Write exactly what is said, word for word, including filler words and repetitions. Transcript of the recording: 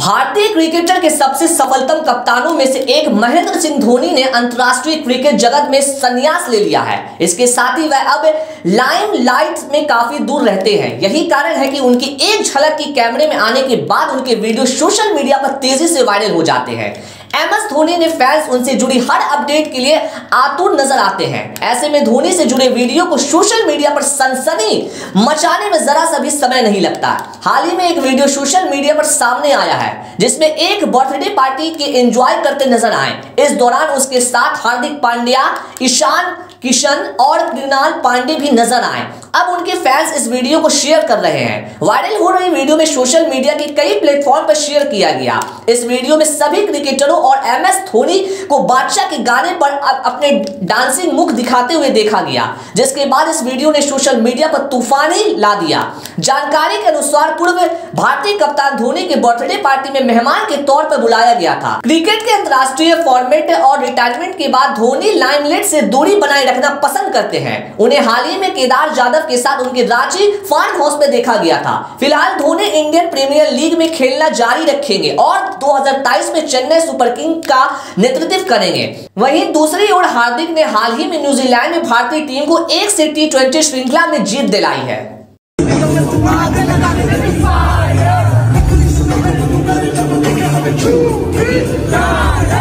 भारतीय क्रिकेटर के सबसे सफलतम कप्तानों में से एक महेंद्र सिंह धोनी ने अंतर्राष्ट्रीय क्रिकेट जगत में संन्यास ले लिया है। इसके साथ ही वह अब लाइमलाइट में काफी दूर रहते हैं। यही कारण है कि उनकी एक झलक की कैमरे में आने के बाद उनके वीडियो सोशल मीडिया पर तेजी से वायरल हो जाते हैं। एम एस धोनी ने फैंस उनसे जुड़ी हर अपडेट के लिए आतुर नजर आते हैं। ऐसे में धोनी से जुड़े वीडियो को सोशल मीडिया पर सनसनी मचाने में जरा सा भी समय नहीं लगता। हाल ही में एक वीडियो सोशल मीडिया पर सामने आया है जिसमें एक बर्थडे पार्टी के एंजॉय करते नजर आए। इस दौरान उसके साथ हार्दिक पांड्या, ईशान किशन और कृणाल पांडे भी नजर आए। अब उनके फैंस इस वीडियो को शेयर कर रहे हैं। वायरल हो रही वीडियो में सोशल मीडिया के कई प्लेटफॉर्म पर शेयर किया गया। इस वीडियो में सभी क्रिकेटरों और एम एस धोनी को बादशाह के गाने पर अपने डांसिंग मुख दिखाते हुए देखा गया, जिसके बाद इस वीडियो ने सोशल मीडिया पर तूफान ही ला दिया। जानकारी के अनुसार पूर्व भारतीय कप्तान धोनी के बर्थडे पार्टी में मेहमान के तौर पर बुलाया गया था। क्रिकेट के अंतर्राष्ट्रीय फॉर्मेट और रिटायरमेंट के बाद धोनी लाइमलाइट से दूरी बनाए रखना पसंद करते हैं। उन्हें हाल ही में केदार जाधव के साथ उनके रांची फार्म हाउस में देखा गया था। फिलहाल धोनी इंडियन प्रीमियर लीग में खेलना जारी रखेंगे और दो हज़ार तेईस में चेन्नई सुपर किंग का नेतृत्व करेंगे। वहीं दूसरी ओर हार्दिक ने हाल ही में न्यूजीलैंड में भारतीय टीम को एक से टी ट्वेंटी श्रृंखला में जीत दिलाई है।